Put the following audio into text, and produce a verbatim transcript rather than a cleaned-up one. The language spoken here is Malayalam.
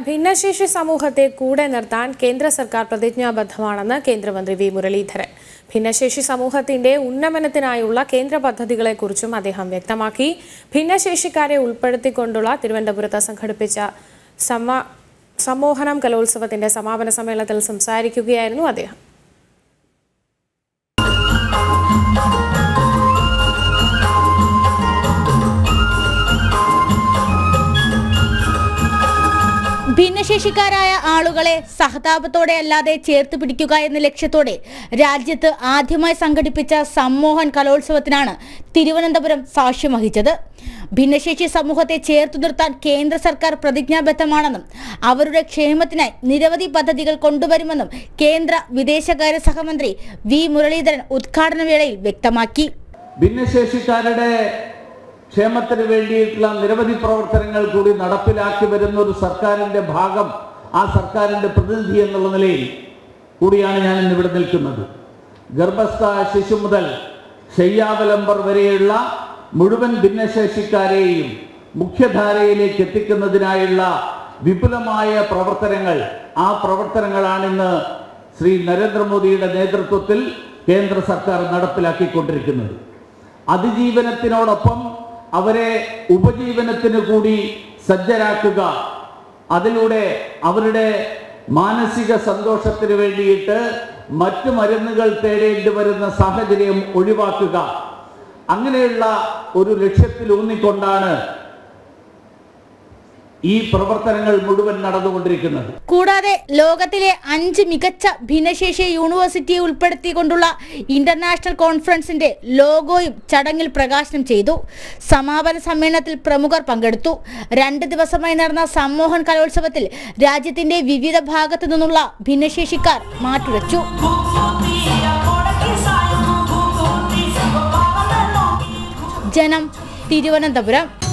ഭിന്നശേഷി സമൂഹത്തെ കൂടെ നിർത്താൻ കേന്ദ്ര സർക്കാർ പ്രതിജ്ഞാബദ്ധമാണെന്ന് കേന്ദ്രമന്ത്രി വി മുരളീധരൻ. ഭിന്നശേഷി സമൂഹത്തിന്റെ ഉന്നമനത്തിനായുള്ള കേന്ദ്ര പദ്ധതികളെക്കുറിച്ചും അദ്ദേഹം വ്യക്തമാക്കി. ഭിന്നശേഷിക്കാരെ ഉൾപ്പെടുത്തിക്കൊണ്ടുള്ള തിരുവനന്തപുരത്ത് സംഘടിപ്പിച്ച സമ്മോഹനം കലോത്സവത്തിന്റെ സമാപന സമ്മേളനത്തിൽ സംസാരിക്കുകയായിരുന്നു അദ്ദേഹം. ഭിന്നശേഷിക്കാരായ ആളുകളെ സഹതാപത്തോടെ അല്ലാതെ ചേർത്ത് പിടിക്കുക എന്ന ലക്ഷ്യത്തോടെ രാജ്യത്ത് ആദ്യമായി സംഘടിപ്പിച്ച സമ്മോഹൻ കലോത്സവത്തിനാണ് തിരുവനന്തപുരം സാക്ഷ്യം വഹിച്ചത്. ഭിന്നശേഷി സമൂഹത്തെ ചേർത്തു നിർത്താൻ കേന്ദ്ര സർക്കാർ പ്രതിജ്ഞാബദ്ധമാണെന്നും അവരുടെ ക്ഷേമത്തിനായി നിരവധി പദ്ധതികൾ കൊണ്ടുവരുമെന്നും കേന്ദ്ര വിദേശകാര്യ സഹമന്ത്രി വി മുരളീധരൻ ഉദ്ഘാടന വേളയിൽ വ്യക്തമാക്കി. ഭിന്നശേഷിക്കാരുടെ ക്ഷേമത്തിന് വേണ്ടിയിട്ടുള്ള നിരവധി പ്രവർത്തനങ്ങൾ കൂടി നടപ്പിലാക്കി വരുന്ന ഒരു സർക്കാരിന്റെ ഭാഗം, ആ സർക്കാരിന്റെ പ്രതിനിധി എന്നുള്ള നിലയിൽ കൂടിയാണ് ഞാൻ ഇന്നിവിടെ നിൽക്കുന്നത്. ഗർഭസ്ഥ ശിശു മുതൽ ശയ്യാവലംബർ വരെയുള്ള മുഴുവൻ ഭിന്നശേഷിക്കാരെയും മുഖ്യധാരയിലേക്ക് എത്തിക്കുന്നതിനായുള്ള വിപുലമായ പ്രവർത്തനങ്ങൾ, ആ പ്രവർത്തനങ്ങളാണ് ഇന്ന് ശ്രീ നരേന്ദ്രമോദിയുടെ നേതൃത്വത്തിൽ കേന്ദ്ര സർക്കാർ നടപ്പിലാക്കിക്കൊണ്ടിരിക്കുന്നത്. അതിജീവനത്തിനോടൊപ്പം അവരെ ഉപജീവനത്തിന് കൂടി സജ്ജരാക്കുക, അതിലൂടെ അവരുടെ മാനസിക സന്തോഷത്തിന് വേണ്ടിയിട്ട് മറ്റു മരുന്നുകൾ തേടേണ്ടി വരുന്ന സാഹചര്യം ഒഴിവാക്കുക, അങ്ങനെയുള്ള ഒരു ലക്ഷ്യത്തിൽ ഊന്നിക്കൊണ്ടാണ് ഈ പ്രവർത്തനങ്ങൾ മുഴുവൻ നടന്നുകൊണ്ടിരിക്കുന്നത്. കൂടാതെ ലോകത്തിലെ അഞ്ച് മികച്ച ഭിന്നശേഷി യൂണിവേഴ്സിറ്റിയെ ഉൾപ്പെടുത്തിക്കൊണ്ടുള്ള ഇന്റർനാഷണൽ കോൺഫറൻസിന്റെ ലോഗോയും ചടങ്ങിൽ പ്രകാശനം ചെയ്തു. സമാപന സമ്മേളനത്തിൽ പ്രമുഖർ പങ്കെടുത്തു. രണ്ട് ദിവസമായി നടന്ന സമ്മോഹൻ കലോത്സവത്തിൽ രാജ്യത്തിന്റെ വിവിധ ഭാഗത്തു നിന്നുള്ള ഭിന്നശേഷിക്കാർ മാറ്റുരച്ചു. ജനം, തിരുവനന്തപുരം.